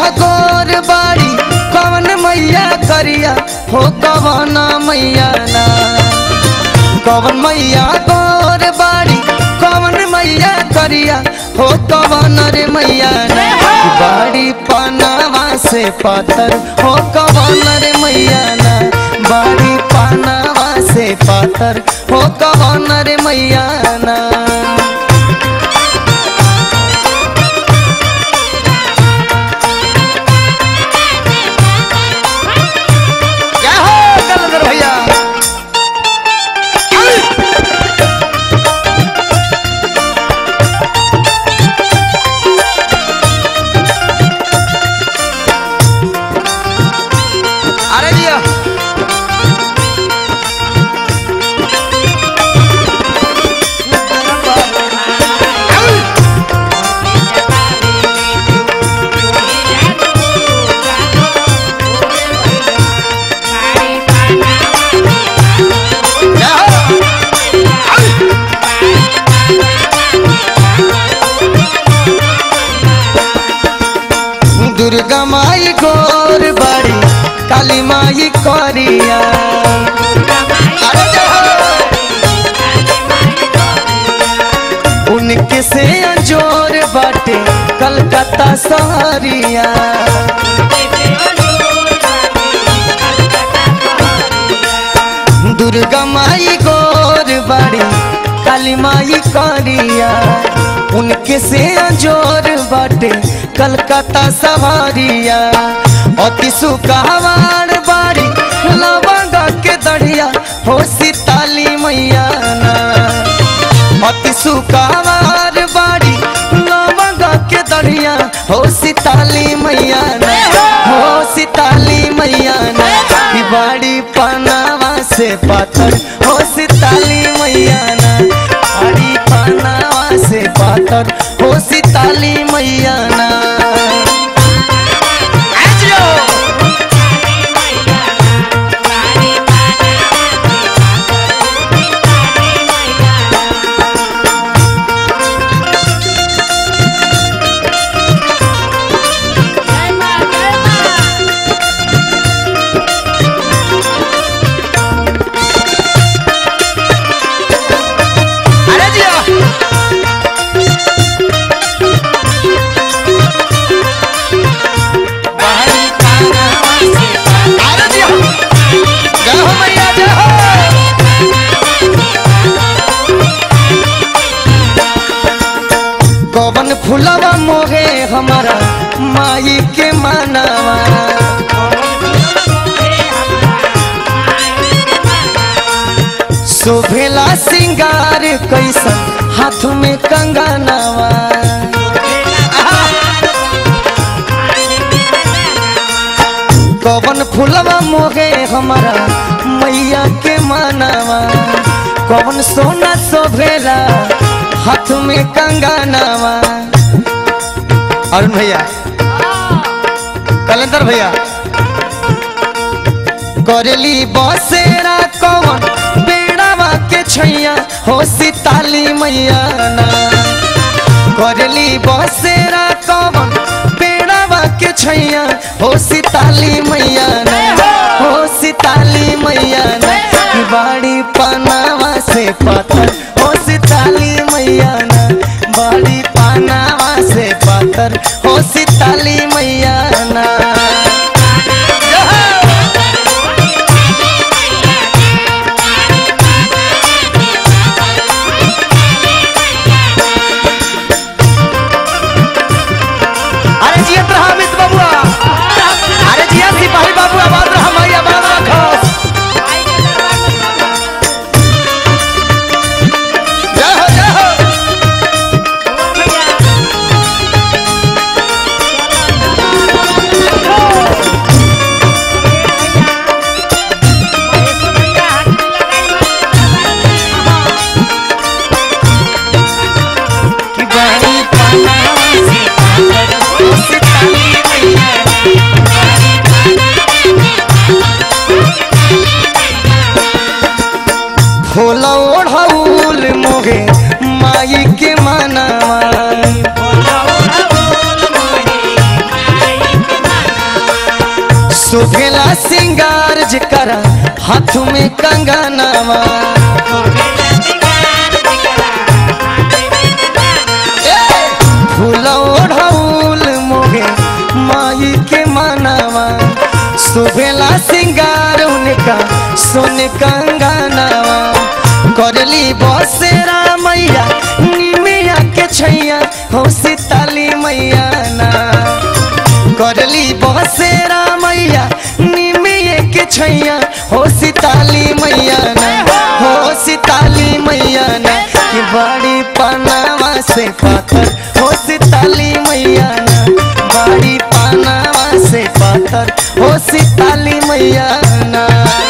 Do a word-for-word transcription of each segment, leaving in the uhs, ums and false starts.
गोर बाड़ी कवन मैया करिया हो कवन मैया ना। कवन मैया गोर बाड़ी कवन मैया करिया हो कवन रे मैया ना। बाड़ी पनावा से पातर हो कवन रे मैया ना। बाड़ी पनावा से पातर हो कवन रे मैया ना। दुर्गा माई गोर बाड़ी काली माई करिया। उनके से अंजोर बाटे कलकत्ता सहरिया। दुर्गा माई गोर बाड़ी काली माई करिया। उनके से अंजोर बाटे कलकत्ता सवारिया। अति सुखवार बाड़ी लवंगा के दढ़िया हो सीताली मैया ना। अति सुखवार बाड़ी लवंगा के दढ़िया हो सीताली मैया ना। हो सीताली मैया ना। बाड़ी पनावा से पाथर हो सीताली मैया ना। बाड़ी पनावा से पाथर हो सीताली मैया ना। कवन फुलवा मोहे हमारा माई के मानवा। शोभेला सिंगार कैसा हाथ में कंगनवा। कवन फुलवा मोहे हमारा मैया के मानवा। कवन सोना शोभेला हाथ में कंगनवा। अरुण भैया कलंदर भैया करेली बसेरा कवन बेड़ावा के छैया हो सीताली मैया ना। करेली बसेरा कवन बेड़ावा के छैया हो सीताली मैया ना। हो सीताली मैया ना। बाड़ी पनावा से पाथर हो सीताली मैया ना। बाड़ी पनावा से पाथर हो सीताली मैया ना। अरे जिया ब्राह्मित बबुआ, अरे जिया सिपाही बाबू आवाज रहा मैया बाबा खास। शोभेला सिंगार जकरा हाथ में कंगनवा फूल ओढ़ौल मोहे माई के मनवा शोभेला सिंगार उनका सोन कंगनवा करली बसेरा मैया निमिया के छैया हो सीताली मैया ना करली बसेरा मैया निमिया के छैया हो सीताली मैया ना हो सीताली मैया ना कि बड़ी पनावा से पाथर हो सीताली मैया ना बड़ी पनावा से पाथर हो सीताली मैया ना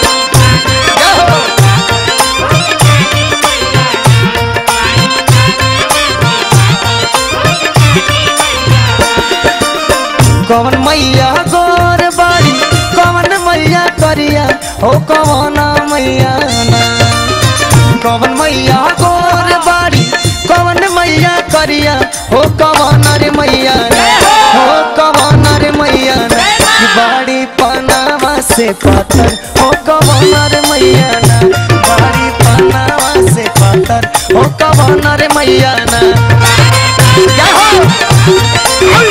कवन मैया गोर बाड़ी कवन मैया करिया हो कवन मैया ना कवन मैया गोर बाड़ी कवन मैया करिया हो कवन रे मैया ना हो कवन रे मैया ना बाड़ी पनावा से पाथर हो कवन रे मैया ना बाड़ी पनावा से पाथर हो कवन रे मैया ना